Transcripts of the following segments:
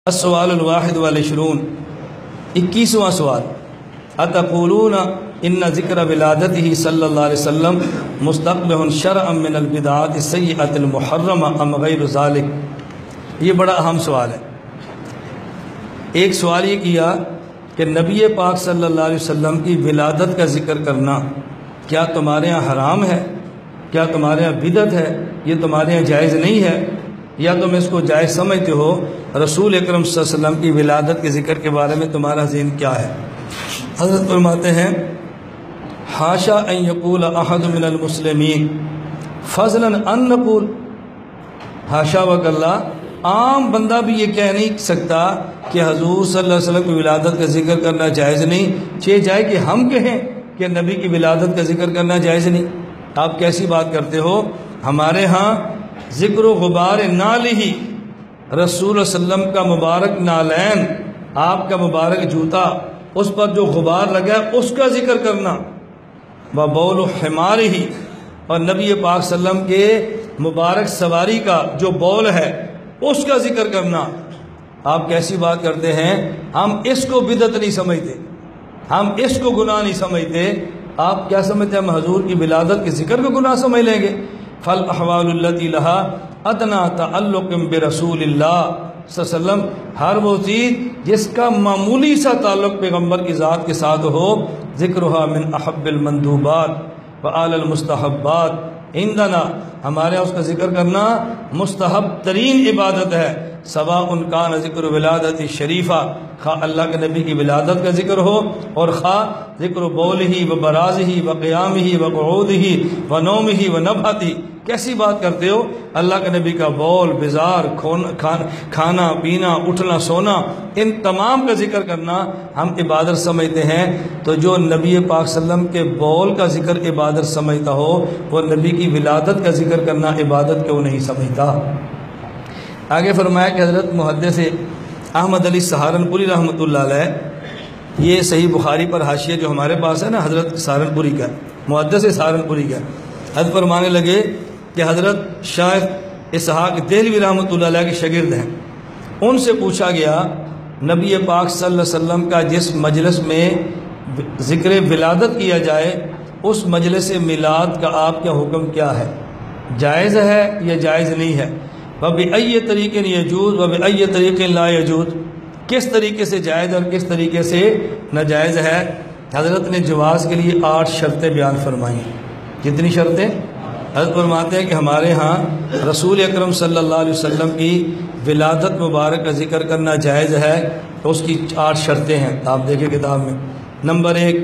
السوال الواحد والعشرون 21واں سوال اتقولون ان ذکر ولادته صلی اللہ علیہ وسلم مستقبح شرعا من البدعات السیئۃ المحرمہ ام غیر ذالک؟ یہ بڑا اہم سوال ہے۔ ایک سوال یہ کیا کہ نبی پاک صلی اللہ علیہ وسلم کی ولادت کا ذکر کرنا کیا تمہارے ہاں حرام ہے؟ کیا تمہارے ہاں بدعت ہے؟ یہ تمہارے ہاں جائز نہیں ہے یا تم اس کو جائز سمجھتے ہو؟ رسول اکرم صلی اللہ علیہ وسلم کی ولادت کے ذکر کے بارے میں تمہارا ذہن کیا ہے؟ حضرت فرماتے ہیں حاشا ان یقول احد من المسلمین فضلا ان نقول، حاشا وکلا عام بندہ بھی یہ کہہ نہیں سکتا کہ حضور صلی اللہ علیہ وسلم کی ولادت کا ذکر کرنا جائز نہیں، چہ جائے کہ ہم کہیں کہ نبی کی ولادت کا ذکر کرنا جائز نہیں۔ آپ کیسی بات کرتے ہو؟ ہمارے ہاں ذکر و غبار نال ہی رسول صلی اللہ علیہ وسلم کا مبارک نالین، آپ کا مبارک جوتا، اس پر جو غبار لگا ہے اس کا ذکر کرنا، بول حمار ہی، اور نبی پاک صلی اللہ علیہ وسلم کے مبارک سواری کا جو بول ہے اس کا ذکر کرنا۔ آپ کیسی بات کرتے ہیں؟ ہم اس کو بدعت نہیں سمجھتے، ہم اس کو گناہ نہیں سمجھتے۔ آپ کیا سمجھتے ہیں؟ ہم حضور کی ولادت کے ذکر کو گناہ سمجھ لیں گے؟ فالاحوال التي لها ادنى تعلق برسول اللہ صلی اللہ علیہ وسلم، ہر وہ چیز جس کا معمولی سا تعلق پیغمبر کی ذات کے ساتھ ہو، ذکرها من احب المندوبات وآل المستحبات عندنا، ہمارے اس کا ذکر کرنا مستحب ترین عبادت ہے۔ سواء کان ذکر ولادت شریفہ، خواہ اللہ کے نبی کی ولادت کا ذکر ہو اور خواہ ذکر بولہ و برازہ و قیامہ و قعودہ و نومہ و نبھتہ۔ کیسی بات کرتے ہو؟ اللہ کے نبی کا بول، بزار، کھانا پینا، اٹھنا سونا، ان تمام کا ذکر کرنا ہم عبادت سمجھتے ہیں۔ تو جو نبی پاک صلی اللہ علیہ وسلم کے بول کا ذکر عبادت سمجھتا ہو، وہ نبی کی ولادت کا ذکر کرنا عبادت کیوں نہیں سمجھتا؟ آگے فرمایا کہ حضرت محدث احمد علی سہارنپوری رحمۃ اللہ علیہ، یہ صحیح بخاری پر حاشیہ جو ہمارے پاس ہے نا، حضرت سہارنپوری کا، محدث سہارنپوری کا، حضرت فرمانے لگے کہ حضرت شیخ اسحاق دہلوی رحمۃ اللہ علیہ کے شاگرد ہیں، ان سے پوچھا گیا نبی پاک صلی اللہ علیہ وسلم کا جس مجلس میں ذکر ولادت کیا جائے اس مجلس میلاد کا آپ کا حکم کیا ہے؟ جائز ہے یا جائز نہیں ہے؟ وَبِأَيِّ طریقٍ یجوز وَبِأَيِّ طریقٍ لا یجوز، کس طریقے سے جائز اور کس طریقے سے ناجائز ہے؟ حضرت نے جواز کے لیے 8 شرطیں بیان فرمائیں۔ کتنی شرطیں؟ حضرت فرماتے ہیں کہ ہمارے ہاں رسول اکرم صلی اللہ علیہ وسلم کی ولادت مبارک کا ذکر کرنا جائز ہے، تو اس کی 8 شرطیں ہیں، آپ دیکھیں کتاب میں۔ نمبر 1،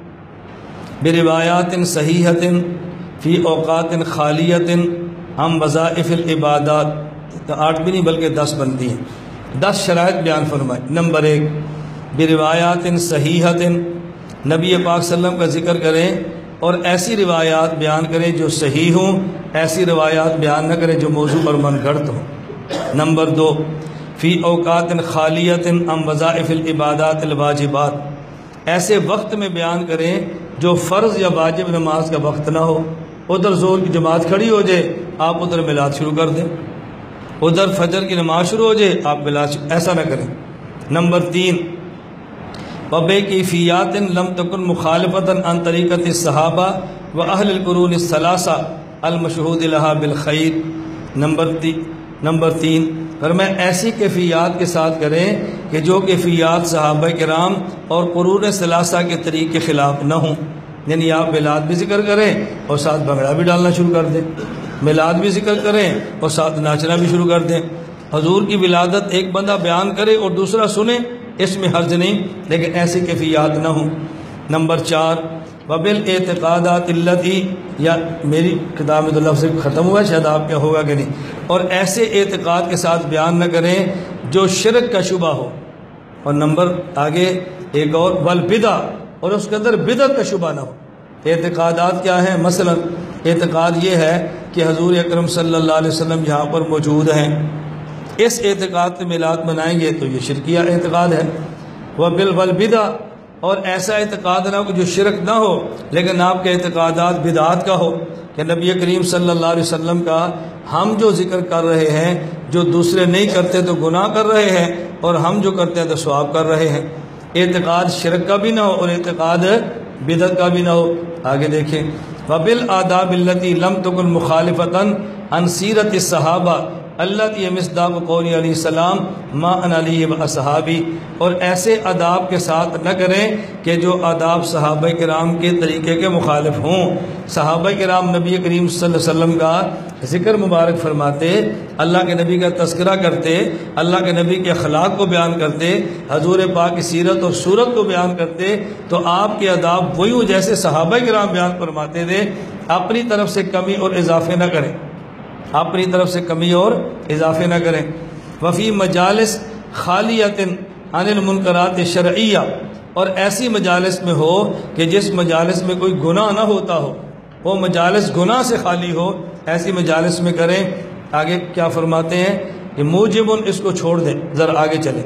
بروایات صحیحۃ فی اوقات خالیۃ عن وظائف العبادات، تو 8 بھی نہیں بلکہ 10 بنتی ہیں۔ 10 شرائط بیان فرمائیں۔ نمبر 1، بروایات صحیحۃ، نبی پاک صلی اللہ علیہ وسلم کا ذکر کریں اور ایسی روایات بیان کریں جو صحیح ہوں، ایسی روایات بیان نہ کریں جو موضوع پر من گھڑت ہوں۔ نمبر 2، فی اوقات خالیۃ عن وظائف العبادات الواجبات، ایسے وقت میں بیان کریں جو فرض یا واجب نماز کا وقت نہ ہو۔ ادھر زور کی جماعت کھڑی ہو جائے، آپ ادھر میلاد شروع کر دیں، ادھر فجر کی نماز شروع ہو جائے، آپ میلاد ایسا نہ کریں۔ نمبر 3، وَبِكَيْفِيَّاتٍ لَمْ تَكُنْ مُخَالِفَةً عَنْ طَرِيقَةِ الصَّحَابَةِ وَأَهْلِ الْقُرُونِ الثَّلَاثَةِ الْمَشْهُودِ لَهَا بِالْخَيْرِ۔ نمبر 3، فرمایا ایسی کیفیات کے ساتھ کریں کہ جو کیفیات صحابہ کرام اور قرون ثلاثہ کے طریق کے خلاف نہ ہوں، یعنی آپ میلاد بھی ذکر کریں اور ساتھ بھنگڑا بھی ڈالنا شروع کر دیں، میلاد بھی ذکر کریں اور ساتھ ناچنا بھی شروع کر دیں۔ حضور کی ولادت ایک بندہ بیان کرے اور دوسرا سنے، اس میں حرج نہیں، لیکن ایسی کیفیات نہ ہوں۔ نمبر 4، وبالاعتقادات التی، یا میری کتاب میں تو لفظ ختم ہوا ہے، شاید آپ کیا ہوگا کہ نہیں، اور ایسے اعتقاد کے ساتھ بیان نہ کریں جو شرک کا شبہ ہو۔ اور نمبر آگے ایک اور، والبدع، اور اس کے اندر بدعت کا شبہ نہ ہو۔ اعتقادات کیا ہیں؟ مثلا اعتقاد یہ ہے کہ حضور اکرم صلی اللہ علیہ وسلم یہاں پر موجود ہیں، اس اعتقاد سے میلاد منائیں گے تو یہ شرکیہ اعتقاد ہے۔ والبدع، اور ایسا اعتقاد نہ ہو کہ جو شرک نہ ہو لیکن آپ کے اعتقادات بدعات کا ہو، کہ نبی کریم صلی اللہ علیہ وسلم کا ہم جو ذکر کر رہے ہیں، جو دوسرے نہیں کرتے تو گناہ کر رہے ہیں، اور ہم جو کرتے ہیں تو ثواب کر رہے ہیں۔ اعتقاد شرک کا بھی نہ ہو اور اعتقاد بدعت کا بھی نہ ہو۔ آگے دیکھیں، وَبِالْآدَابِ الَّتِي لَمْ تَكُنْ مُخَالِفَةً عَنْ سِيرَةِ الصَّحَابَةِ الَّتِي مِصْدَاقُ قَوْلِ علیہ السلام مَا أَنَا عَلَيْهِ وَأَصْحَابِي، اور ایسے آداب کے ساتھ نہ کریں کہ جو آداب صحابہ کرام کے طریقے کے مخالف ہوں۔ صحابہ کرام نبی کریم صلی اللہ علیہ وسلم کا ذکر مبارک فرماتے، اللہ کے نبی کا تذکرہ کرتے، اللہ کے نبی کے اخلاق کو بیان کرتے، حضور پاک کی سیرت اور صورت کو بیان کرتے، تو آپ کے آداب وہی ہوں جیسے صحابہ کرام بیان فرماتے تھے۔ اپنی طرف سے کمی اور اضافے نہ کریں، اپنی طرف سے کمی اور اضافے نہ کریں۔ وفی مجالس خالیۃ عن المنکرات شرعیہ، اور ایسی مجالس میں ہو کہ جس مجالس میں کوئی گناہ نہ ہوتا ہو، وہ مجالس گناہ سے خالی ہو، ایسی مجالس میں کریں۔ آگے کیا فرماتے ہیں کہ موجب اس کو چھوڑ دیں، ذرا آگے چلیں۔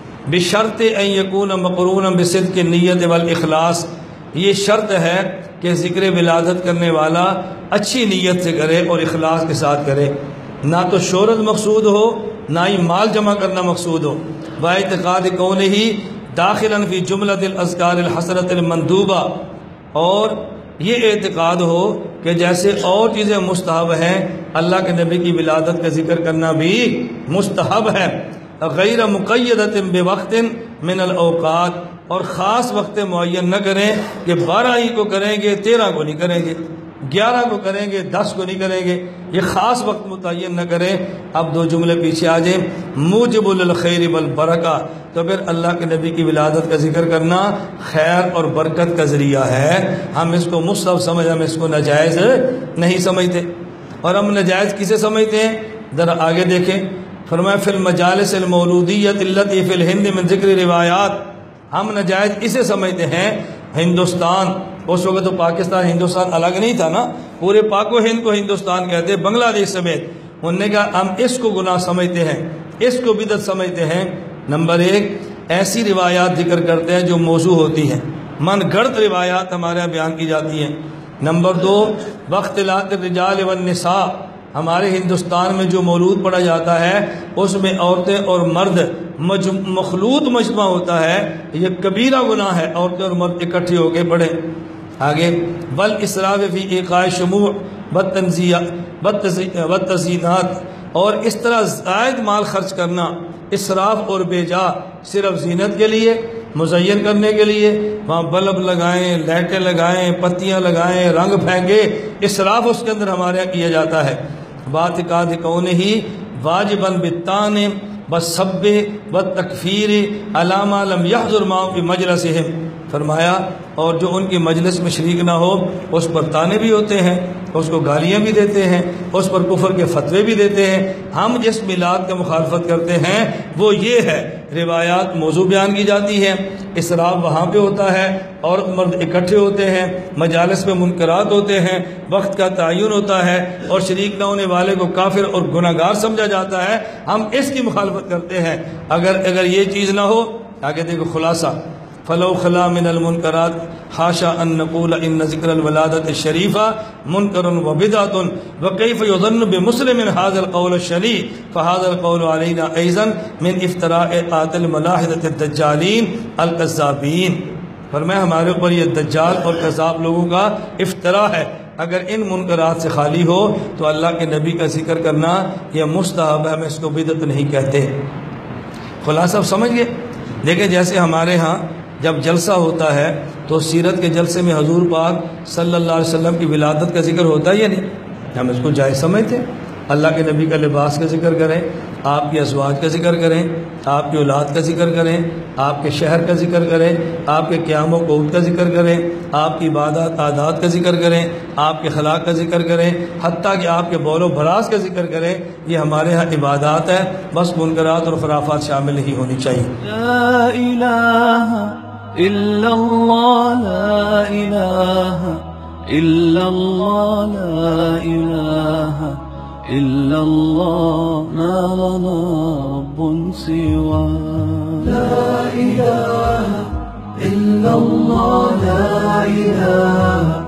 بشرط ان یکون مقرونا بصدق النیت والاخلاص، یہ شرط ہے کہ ذکر ولادت کرنے والا اچھی نیت سے کرے اور اخلاص کے ساتھ کرے، نہ تو شہرت مقصود ہو نہ ہی مال جمع کرنا مقصود ہو۔ واعتقاد کونہ داخلا فی جملۃ الاذکار الحسنۃ المندوبہ، اور یہ اعتقاد ہو کہ جیسے اور چیزیں مستحب ہیں، اللہ کے نبی کی ولادت کا ذکر کرنا بھی مستحب ہے۔ غیر مقیدۃ بوقت من الاوقات، اور خاص وقت معین نہ کریں کہ 12 ہی کو کریں گے، 13 کو نہیں کریں گے، 11 کو کریں گے، 10 کو نہیں کریں گے، یہ خاص وقت متعین نہ کریں۔ اب 2 جملے پیچھے آ جائیں۔ موجب للخیر والبرکہ، تو پھر اللہ کے نبی کی ولادت کا ذکر کرنا خیر اور برکت کا ذریعہ ہے۔ ہم اس کو مستحب سمجھ، ہم اس کو ناجائز نہیں سمجھتے۔ اور ہم ناجائز کسے سمجھتے ہیں؟ ذرا آگے دیکھیں، فرمایا فی المجالس المولودیۃ التی فی الہند من ذکر روایات، ہم ناجائز اسے سمجھتے ہیں ہندوستان، اس وقت تو پاکستان ہندوستان الگ نہیں تھا نا، پورے پاک و ہند کو ہندوستان کہتے، بنگلہ دیش سمیت۔ انہوں نے کہا ہم اس کو گناہ سمجھتے ہیں، اس کو بدعت سمجھتے ہیں۔ نمبر 1، ایسی روایات ذکر کرتے ہیں جو موضوع ہوتی ہیں، من گھڑت روایات ہمارے یہاں بیان کی جاتی ہیں۔ نمبر 2، واختلاط الرجال والنساء، ہمارے ہندوستان میں جو مولود پڑھا جاتا ہے اس میں عورتیں اور مرد مخلوط مجمع ہوتا ہے، یہ کبیرہ گناہ ہے، عورتیں اور مرد اکٹھے ہو کے پڑھیں۔ آگے والاسراف فی ایقاع شموع والتزیینات، اور اس طرح زائد مال خرچ کرنا، اسراف اور بے جا، صرف زینت کے لیے، مزین کرنے کے لیے، وہاں بلب لگائیں، لائٹیں لگائیں، پتیاں لگائیں، رنگ پھینکے، اسراف اس کے اندر ہمارے یہاں کیا جاتا ہے۔ باعتقاد کونہ واجباً بالطعن والسب والتکفیر علی ما لم یحضر معهم فی مجلسہم، فرمایا اور جو ان کی مجلس میں شریک نہ ہو اس پر طعنے بھی ہوتے ہیں، اس کو گالیاں بھی دیتے ہیں، اس پر کفر کے فتوے بھی دیتے ہیں۔ ہم جس میلاد کا مخالفت کرتے ہیں وہ یہ ہے، روایات موضوع بیان کی جاتی ہے، اسراف وہاں پہ ہوتا ہے، عورت مرد اکٹھے ہوتے ہیں، مجالس میں منکرات ہوتے ہیں، وقت کا تعین ہوتا ہے، اور شریک نہ ہونے والے کو کافر اور گناہگار سمجھا جاتا ہے، ہم اس کی مخالفت کرتے ہیں۔ اگر یہ چیز نہ ہو، آگے دیکھو خلاصہ، فلو خلا من المنکرات حاشا ان نقول ان ذکر الولادت الشریفہ منکر و بدعۃ وکیف یظن بمسلم هذا القول الشنیع فهذا القول علینا ایضا من افتراء آت الملاحدۃ الدجالین الکذابین، فرمایا ہمارے اوپر یہ دجال اور کذاب لوگوں کا افطرا ہے۔ اگر ان منکرات سے خالی ہو تو اللہ کے نبی کا ذکر کرنا یہ مستحب ہے، ہم اس کو بدعت نہیں کہتے۔ خلاصہ اب سمجھ گئے؟ دیکھیں جیسے ہمارے ہاں جب جلسہ ہوتا ہے تو سیرت کے جلسے میں حضور پاک صلی اللہ علیہ وسلم کی ولادت کا ذکر ہوتا ہے یا نہیں؟ ہم اس کو جائز سمجھتے ہیں۔ اللہ کے نبی کا لباس کا ذکر کریں، آپ کی ازواج کا ذکر کریں، آپ کی اولاد کا ذکر کریں، آپ کے شہر کا ذکر کریں، آپ کے قیام و قعود کا ذکر کریں، آپ کی عبادات عادات کا ذکر کریں، آپ کے اخلاق کا ذکر کریں، حتیٰ کہ آپ کے بول و براز کا ذکر کریں، یہ ہمارے ہاں عبادات ہے، بس منکرات اور خرافات شامل نہیں ہونی چاہیے۔ لا الہ الا اللہ، لا الہ الا اللہ، لا الہ الا اللہ، ما لنا رب سوا۔ لا الہ الا اللہ، لا الہ